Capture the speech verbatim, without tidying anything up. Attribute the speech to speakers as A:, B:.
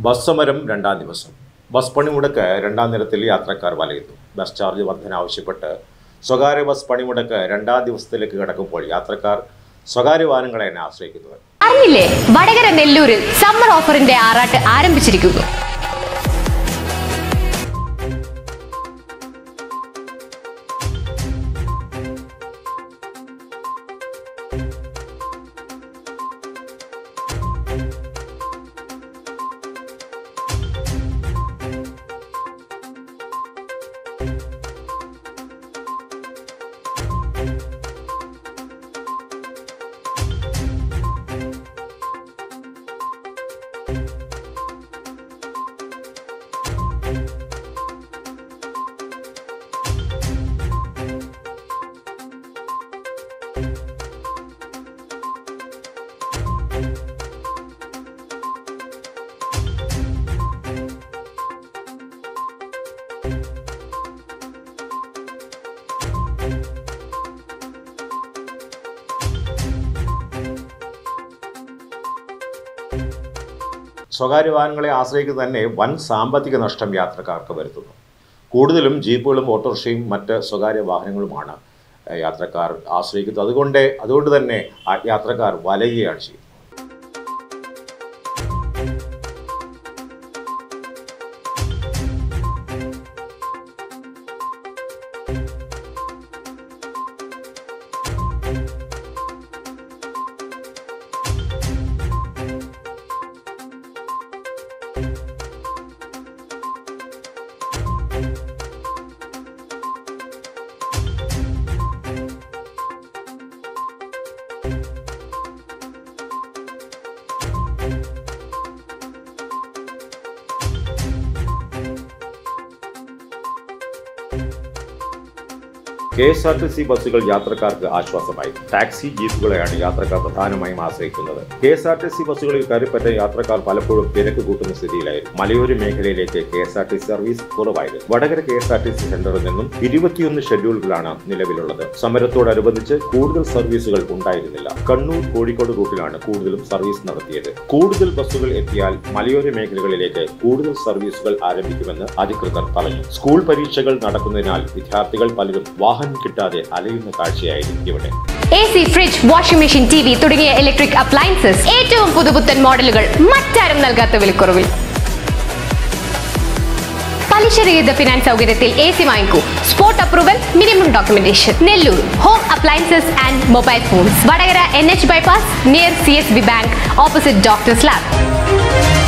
A: Bus സമരം രണ്ടാം ദിവസം. ബസ് പണിമുടക്ക് രണ്ടാം ദിനത്തിൽ യാത്രക്കാർ വലയുന്നു. ബസ് ചാർജ് വർധന ആവശ്യപ്പെട്ട് സ്വകാര്യ ബസ് പണിമുടക്ക് രണ്ടാം ദിവസത്തിലേക്ക് കടക്കുമ്പോൾ യാത്രക്കാർ സ്വകാര്യ വാഹനങ്ങളെയാണ് ആശ്രയിക്കുന്നത്.
B: അറിഞ്ഞില്ലേ, വടകര നെല്ലൂരിൽ സമ്മർ ഓഫറിന്റെ ആറാട്ട് ആരംഭിച്ചിരിക്കുന്നു.
A: സ്വകാര്യ വാഹനങ്ങളെ ആശ്രയിക്കുന്നത് തന്നെ വൻ സാമ്പത്തിക നഷ്ടം യാത്രക്കാർക്ക് വരുത്തുന്നു. കൂടുതലും ജീപ്പുകളും ഓട്ടോറിക്ഷയും മറ്റ് സ്വകാര്യ വാഹനങ്ങളുമാണ് യാത്രക്കാർ ആശ്രയിക്കുന്നത്. അതുകൊണ്ട് അതുകൊണ്ട് തന്നെ യാത്രക്കാർ വലയുകയാണ് ചെയ്യുന്നത്. K S R T C ബസ്സുകൾ യാത്രക്കാർക്ക് ആശ്വാസമായി. ടാക്സി ജീപ്പുകളെയാണ് യാത്രക്കാർ പ്രധാനമായും ആശ്രയിക്കുന്നത്. K S R T C ബസ്സുകളിൽ കയറിപ്പറ്റ യാത്രക്കാർ പലപ്പോഴും തിരക്ക് കൂട്ടുന്ന സ്ഥിതിയിലായിരുന്നു. മലയോര മേഖലയിലേക്ക് K S R T C service കുറവായിരുന്നു. Vadakara K S R T C സെന്ററിൽ നിന്നും ഇരുപത്തിയൊന്ന് ഷെഡ്യൂളുകളാണ് നിലവിലുള്ളത്. സമരത്തോടനുബന്ധിച്ച് കൂടുതൽ സർവീസുകൾ ഉണ്ടായിരുന്നില്ല. കണ്ണൂർ കോഴിക്കോട് റൂട്ടിലാണ് കൂടുതലും സർവീസ് നടത്തിയത്. കൂടുതൽ ബസ്സുകൾ എത്തിയാൽ മലയോര മേഖലകളിലേക്ക് കൂടുതൽ സർവീസുകൾ ആരംഭിക്കുമെന്ന് അധികൃതർ പറഞ്ഞു. സ്കൂൾ പരീക്ഷകൾ നടക്കുന്നതിനാൽ വിദ്യാർത്ഥികൾ പലരും വാഹനം കിട്ടാതെ അലയുന്ന കാഴ്ചയായിരുന്നു ഇവിടെ.
B: A C, fridge, washing machine, T V തുടങ്ങിയ ഇലക്ട്രിക് അപ്ലയൻസസ് ഏറ്റവും പുതുപുത്തൻ മോഡലുകൾ മറ്റാരും നൽകാത്ത വിലക്കുറവിൽ. പലിശരഹിത ഫിനാൻസ് സൗകര്യത്തിൽ എ സി വാങ്ങിക്കൂ. Spot approval, minimum documentation. Nellore home appliances and mobile phones. Vadakara N H bypass near C S B bank, opposite doctors lab.